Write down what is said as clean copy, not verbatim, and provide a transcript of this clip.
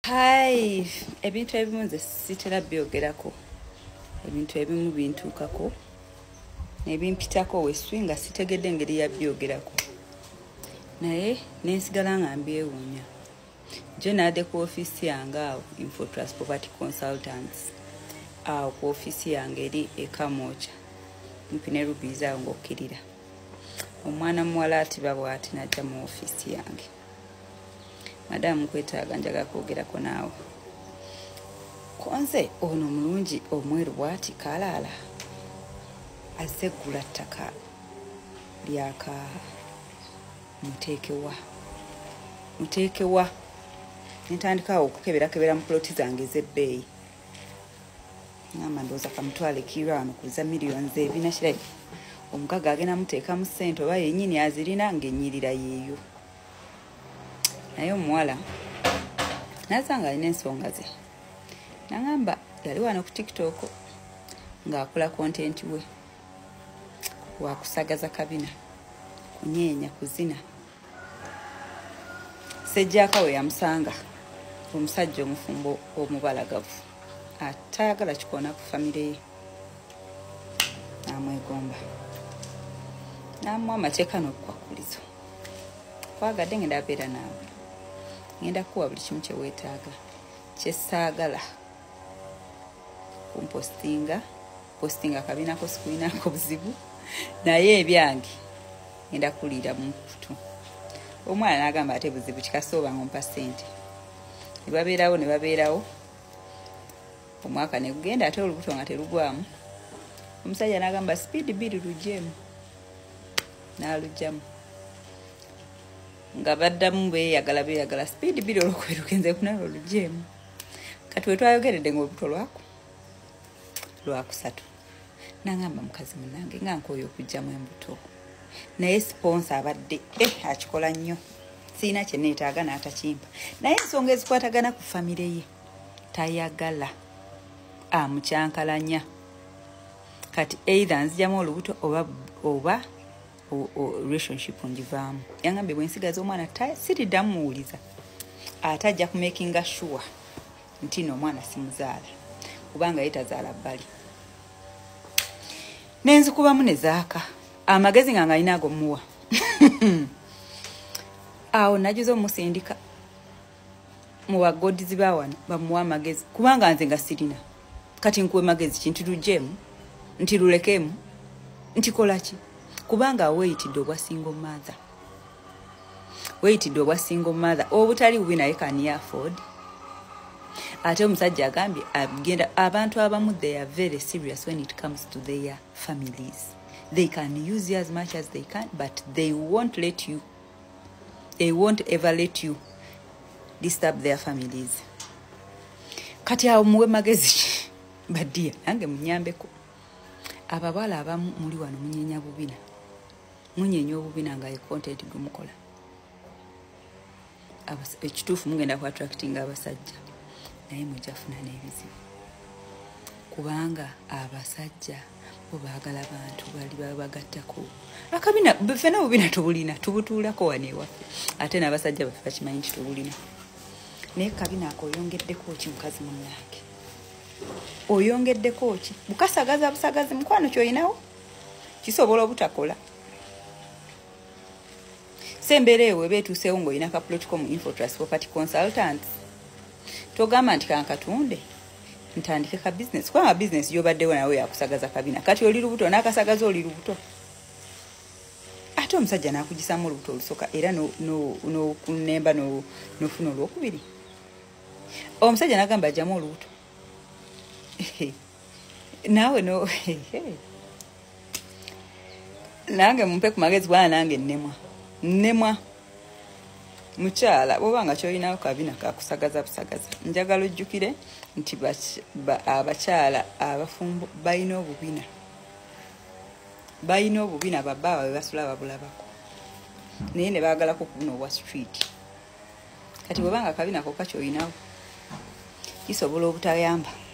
Hai, ebintu ebimu nze sitera byogerako. Ebintu ebimu bintuukako nebimpitako weswinga sitegedde engeri ya byogerako. Naye nensigala nga mbyewuunya. Jo nadde ku office yange awo Infotrust Property Consultants. Awo ku office yange eri Ekamocha. Mpine rubiza ng'okkirira. Omwana muwala atiba bw'ati najja mu office yange. Madamu kwetaaga njaga kwogerako naawe. Konze ono mulungi omweru bw'ati kalaala. Azze ggula ttaka lyaka muteekewa. Ntandikawo okukeberakebera mu ploti zange ez'ebbeeyi. Ngamba ndowooza kamutwale kiro wano kuza miliyoni ebina kirabika. Omukaga agenda muteekamu ssente oba yennyini azirina ng'ennyirira yeeyo. Naye omuwala nasanga alina ensonga ze. Nangamba yali wano ku TikTok ng'akola content we. Wakusagaza kabina, kunyeenya, kuzina. Sejjaka we yamusanga omusajja omufumbo omubalagavu atayagala kikoona ku famire ye. Namwegomba. Namuwa amateeka n'okukwakulizo. Kwagadde ngenda abeera naawe. Ngenda kuwa buli kimu kye weetaaga. Kye saagala kumpostinga kabinako sikulinako buzibu. Naye ebyange ngenda kuliira mu kutu. Omwana n'agamba ate buzibu kikasooba ng'ompa ssente. Ne babeerawo. Omwaka ne gugenda ate olubuto nga terugwamu. Omusajja n'agamba speed bill luggyemu. N'alugyamu. Nga baddamu beeyagala speed bill olwokubiri lugenze kunala oluggyemu. Kati we twayogeredde ng'olubuto lwakusatu. Nangamba mukazi munnange nga nkooye okuggyamu embuto. Naye sponsor abadde akikola nnyo. Siina kye neetaaga n'atakimpa. Naye ensonga ezikwatagana ku famire ye tayagala. Amukyankalanya. Kati either nzigyamu olubuto oba relationship ngivaamu. Yangambye bwe nsigaza omwana siriddamu muwuliza. Ate ajja kumakinga sure nti n'omwana simuzaala. Kubanga yetazaala bbali. Nenzikubamu ne zaaka. Amagezi nga alina ago muwa. Awo najuza omusindika mu bagodizi bawano bamuwa amagezi. Kubanga nze nga sirina. Kati nkuwe magezi kintu luggyemu, nti lulekemu, nti kolaki. Kubanga weeyitidde obwa single mother. Obutali bubi naye can afford. Ate omusajja agambye abantu abamu they are very serious when it comes to their families. They can use you as much as they can, but they won't ever let you disturb their families. Kati awo muwe magezi badia nange munyambeko. Ababala abamu muli wano munyeenya bubina. Munyeenya obubina nga ye content gumukola. Ekituufu mugenda ku attracting abasajja. Naye mujafuna n'ebizibu. Kubanga abasajja bo baagala abantu bali babagattako. Akabina ffena obubina tubulina tubutuulako wano ewaffe. Ate n'abasajja baffe bakimanyi nti tubulina. Naye kabina ako oyongeddeko ki mukazi munnange? Oyongeddeko ki? Bukasagaza busagazi mukwano ky'olinawo? Kisobola obutakola. Sembeera ewe beetuuseewo ng'olina kaplotiko mu Infotrust Property Consultants. Togamba nti kankatunde ntandike ka business. Kubanga business gy'obaddewo nawe yakusagaza kabina. Kati oli lubuto n'akasagaza oli lubuto. Ate omusajja n'akugisaamu olubuto olusooka era n'okunemba n'ofuna olwokubiri. Omusajja n'agamba ajjamu olubuto. Naawe nange mumpe ku magezi bwana nange nnemwa. Mukyala bw'obanga ky'olinawo kabina kakusagaza busagaza. Njagala ojjukire nti abakyala abafumbo balina obubina babba we basula babulabako. Naye ne baagalako kubuna obwa street. Kati bw'obanga kabina kokka ky'olinawo kisobola obutayamba.